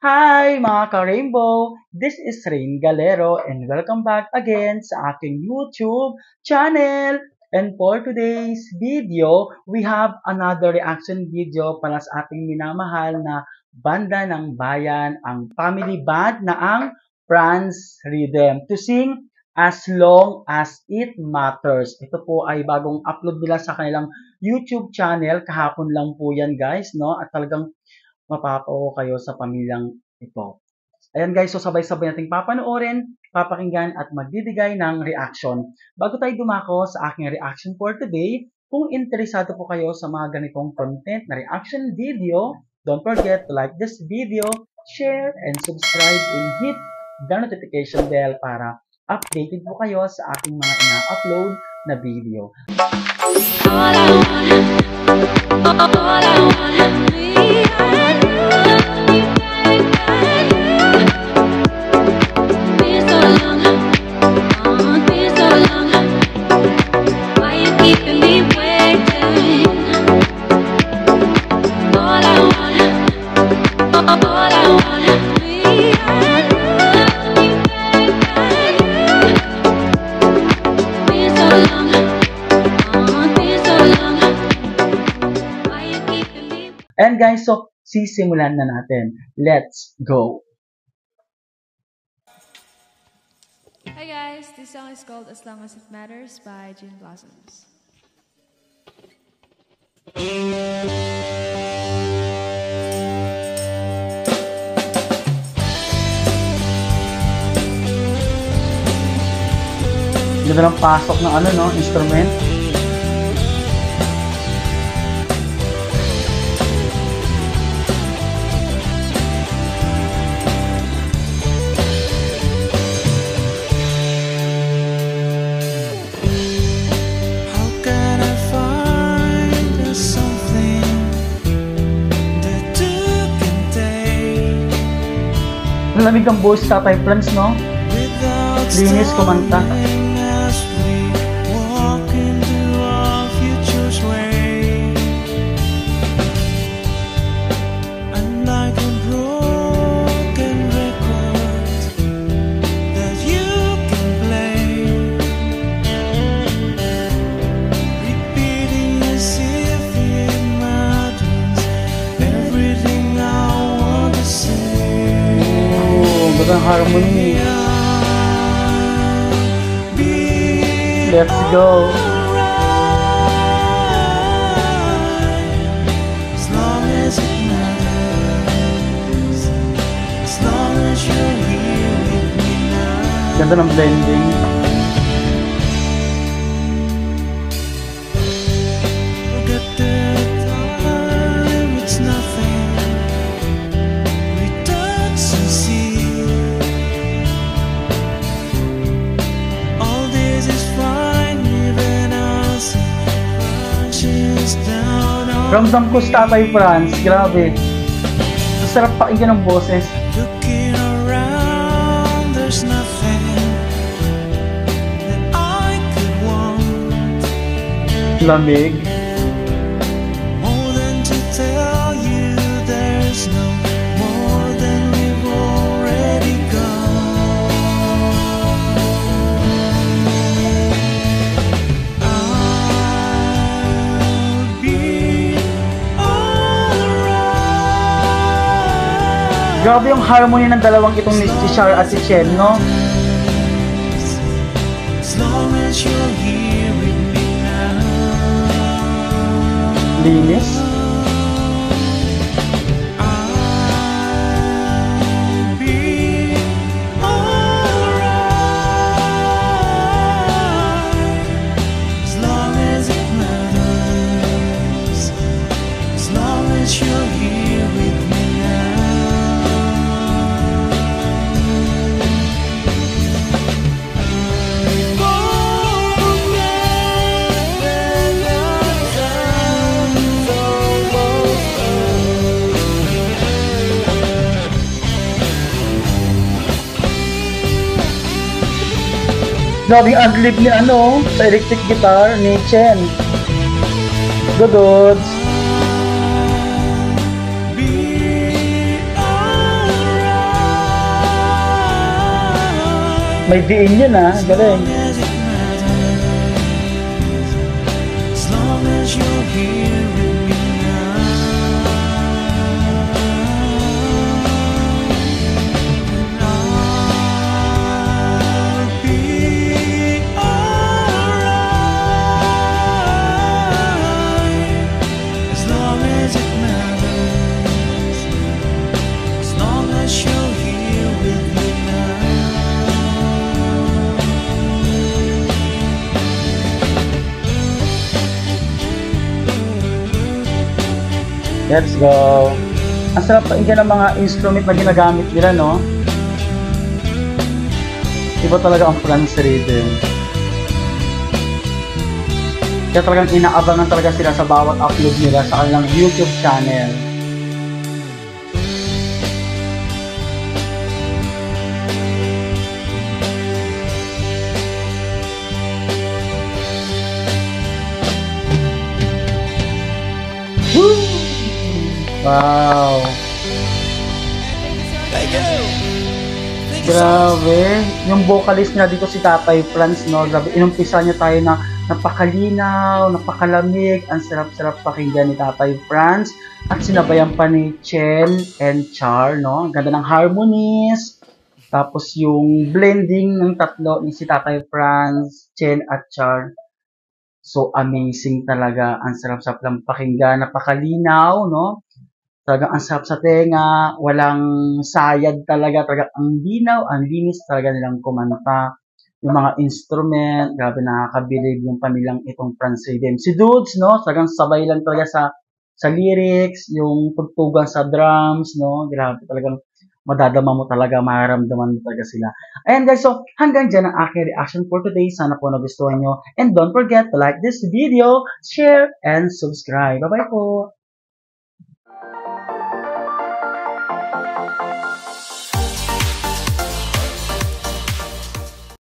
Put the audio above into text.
Hi mga ka-Rainbow! This is Rain Galero and welcome back again sa aking YouTube channel. And for today's video, we have another reaction video para sa ating minamahal na banda ng bayan, ang family band na ang Franz Rhythm to sing As Long As It Matters. Ito po ay bagong upload nila sa kanilang YouTube channel. Kahapon lang po yan guys, no? At talagang mapapao kayo sa pamilyang ito. Ayan guys, so sabay-sabay nating papanoorin, papakinggan at magbibigay ng reaction. Bago tayo dumako sa aking reaction for today, kung interesado po kayo sa mga ganitong content na reaction video, don't forget to like this video, share, and subscribe and hit the notification bell para updated po kayo sa aking mga ina-upload na video. All I wanna be, And guys, so sisimulan na natin. Let's go! Hi guys, this song is called As Long As It Matters by Gin Blossoms. Ganda ng pasok ng instrument. Malamig ang boses sa Tatay Franz, no? Linis kumanta. Ang harmony. Let's go. As long as it matters, as long as you're here with me now. Ganda ng blending. Ramdam ko sa Tatay Franz, grabe. Masarap pakinggan ng boses. Lamig. Grabe yung harmony ng dalawang itong si Char at si Chen, no? Linis. Grabe ang adlib ni sa electric guitar ni Chen. Godods. May diin yun ah. Galing. As it matters, as long as you're here with me now, and I'll be alright. As long as it matters, as long as you're here with me now. Let's go. Ang sarap pakinggan ng mga instrument na ginagamit nila, no? Iba talaga ang France rhythm. Kaya talagang inaabangan talaga sila sa bawat upload nila sa kanilang YouTube channel. Woo! Wow! Thank you. Thank you so much. Grabe. Yung vocalist niya dito si Tatay Franz, no? Grabe, inumpisa niya tayo na napakalinaw, napakalamig, ang sarap-sarap pakinggan ni Tatay Franz. At sinabayan pa ni Chen and Char, no? Ang ganda ng harmonies. Tapos yung blending ng tatlo ni si Tatay Franz, Chen at Char. So amazing talaga. Ang sarap-sarap lang pakinggan, napakalinaw, no? Talagang ang sarap sa tenga, walang sayad talaga, talaga ang linaw, ang linis talaga nilang kumanta. Yung mga instrument, grabe nakakabilib yung pamilyang itong France Rhythm. Si Dudes, no, talagang sabay lang talaga sa lyrics, yung tugtugan sa drums, no, grabe talagang madadama mo talaga, mararamdaman mo talaga sila. Ayan guys, so hanggang dyan ang aking reaction for today. Sana po nagustuhan nyo. And don't forget to like this video, share, and subscribe. Bye-bye po!